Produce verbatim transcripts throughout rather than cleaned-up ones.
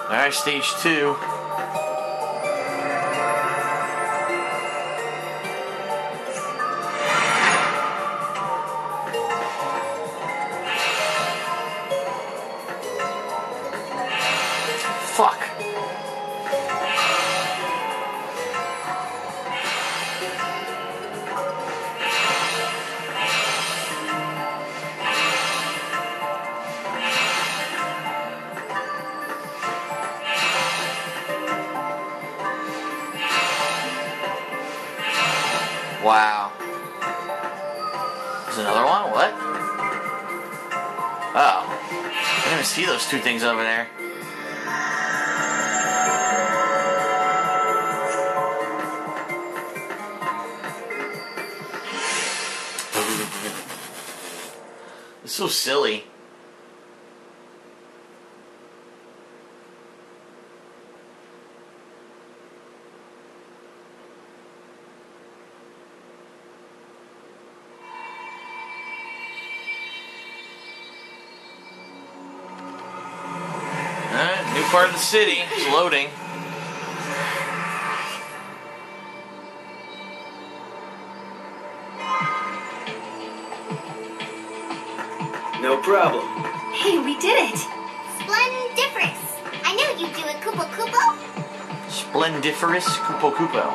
Alright, stage two. Fuck. Wow. There's another one? What? Oh. I didn't even see those two things over there. It's so silly. Alright, new part of the city. It's loading. No problem. Hey, we did it! Splendiferous! I knew you'd do it, Kupo Kupo! Splendiferous Kupo Kupo.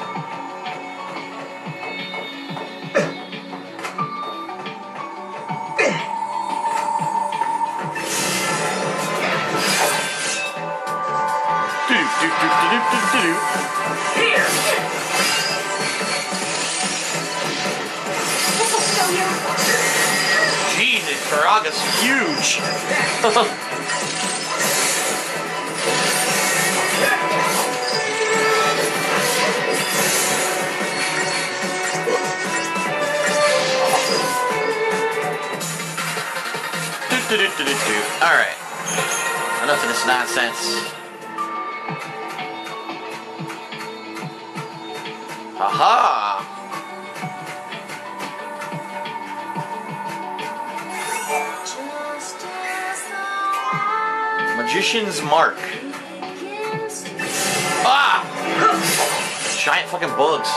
Here! This'll show you! Jesus, Karaga's huge! Alright. Enough of this nonsense. Aha! Magician's Mark. Ah! Giant fucking bugs.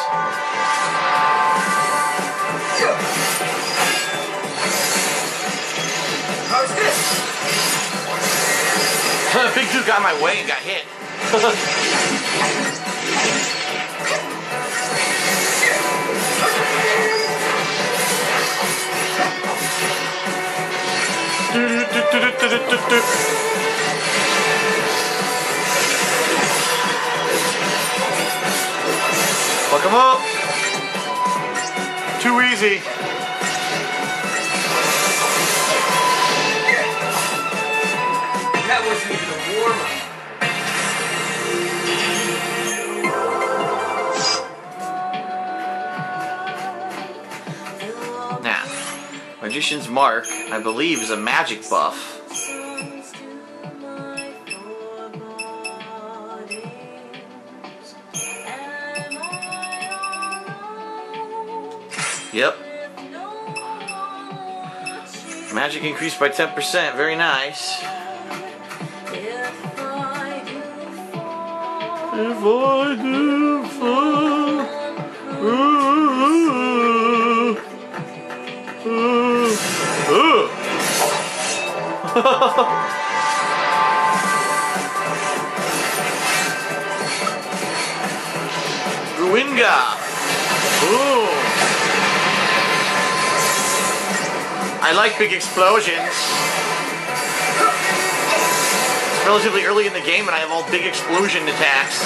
How's this? Big dude got in my way and got hit. Fuck him up. Too easy. That wasn't even a warm-up. Now, Magician's Mark, I believe, is a magic buff. Yep. Magic increased by ten percent. Very nice. If I do fall, ooh, ooh, ooh. Ruinga. Ooh. I like big explosions. It's relatively early in the game and I have all big explosion attacks.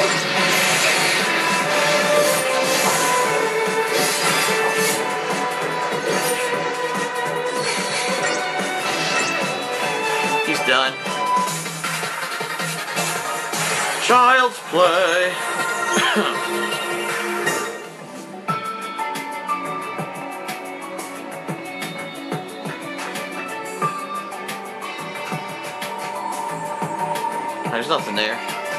He's done. Child's play. There's nothing there.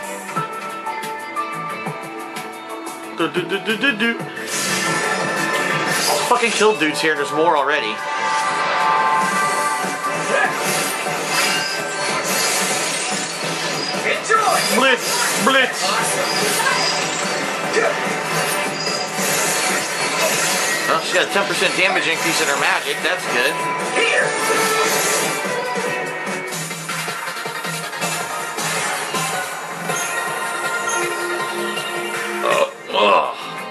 Do, do, do, do, do, do. Fucking killed dudes here. There's more already. Blitz! Blitz! Well, she's got a ten percent damage increase in her magic. That's good. Here. Ugh.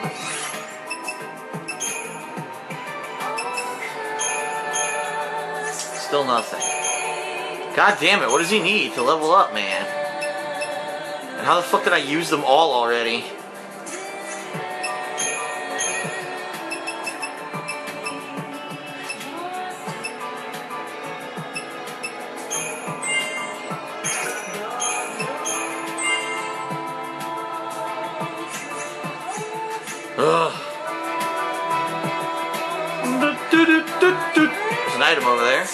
Still nothing. God damn it, what does he need to level up, man? And how the fuck did I use them all already? Ugh. There's an item over there.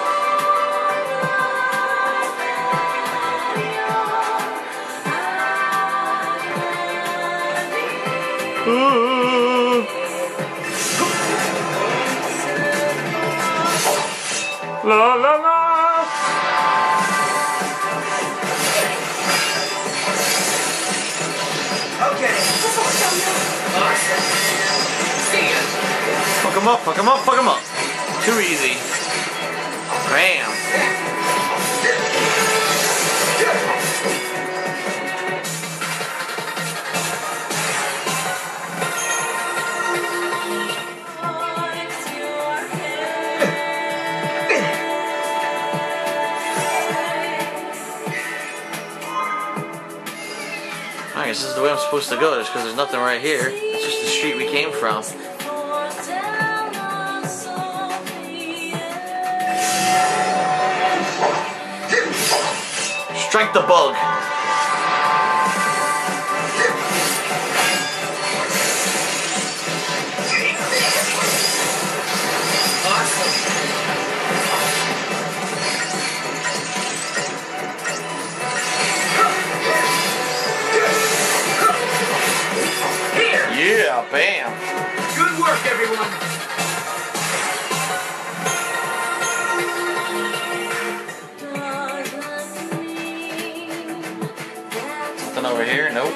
Ooh. La la la. Okay. Awesome. See ya. Fuck him up, fuck him up, fuck him up. Too easy. Bam. I guess this is the way I'm supposed to go, just because there's nothing right here. It's just the street we came from. Strike the bug. Yeah, bam. Good work, everyone. Something over here? Nope.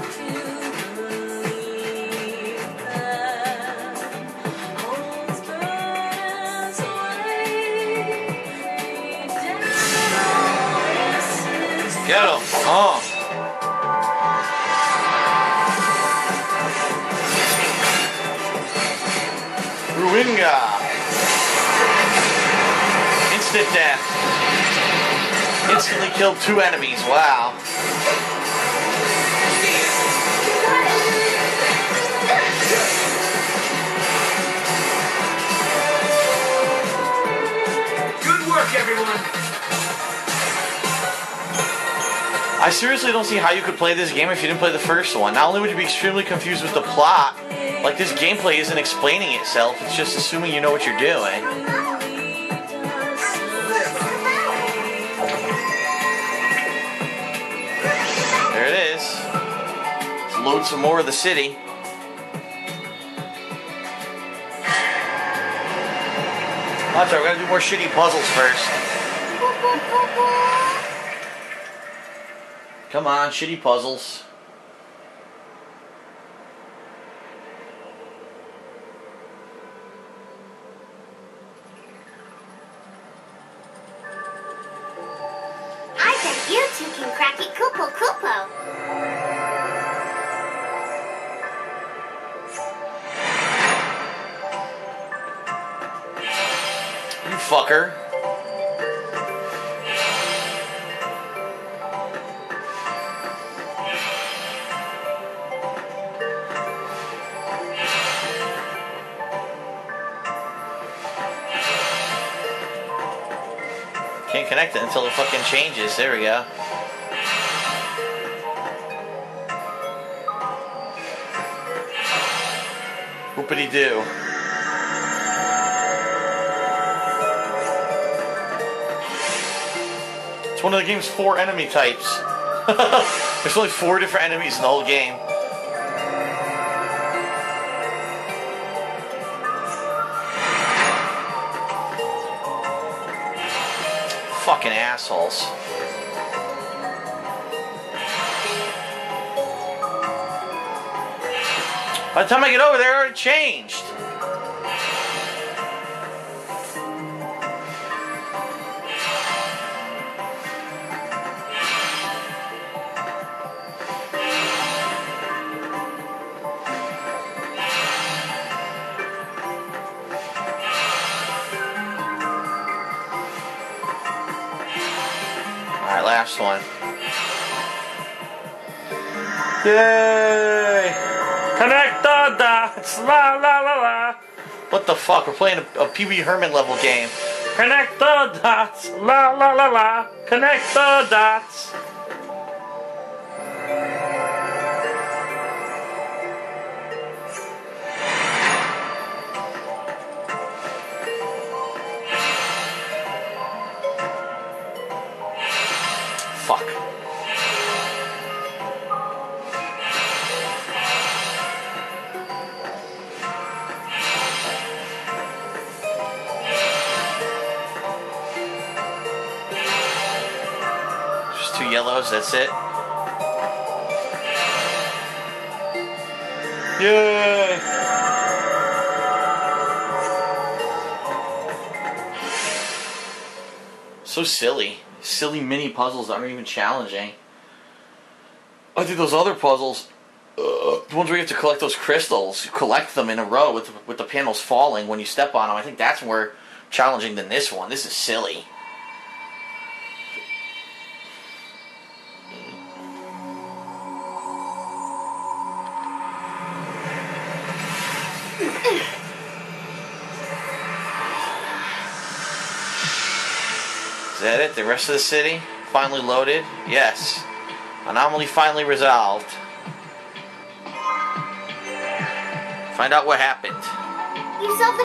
Get him. Oh. Ruinga. Instant death. Instantly killed two enemies. Wow. Good work, everyone. I seriously don't see how you could play this game if you didn't play the first one. Not only would you be extremely confused with the plot, like this gameplay isn't explaining itself, it's just assuming you know what you're doing. There it is. Let's load some more of the city. That's right, we gotta do more shitty puzzles first. Come on, shitty puzzles. I bet you two can crack it Kupo Kupo. You fucker. Can't connect it until it fucking changes. There we go. Whoopity doo. It's one of the game's four enemy types. There's only four different enemies in the whole game. Fucking assholes. By the time I get over there, it already changed. Alright, last one. Yay! Connect the dots, la la la la. What the fuck? We're playing a, a Pee Wee Herman level game. Connect the dots, la la la la. Connect the dots. Fuck. Just two yellows, that's it. Yay! So silly. Silly mini puzzles that aren't even challenging. I think those other puzzles, uh, the ones where you have to collect those crystals, you collect them in a row with with the panels falling when you step on them. I think that's more challenging than this one. This is silly. Is that it? The rest of the city? Finally loaded? Yes. Anomaly finally resolved. Find out what happened. You solved the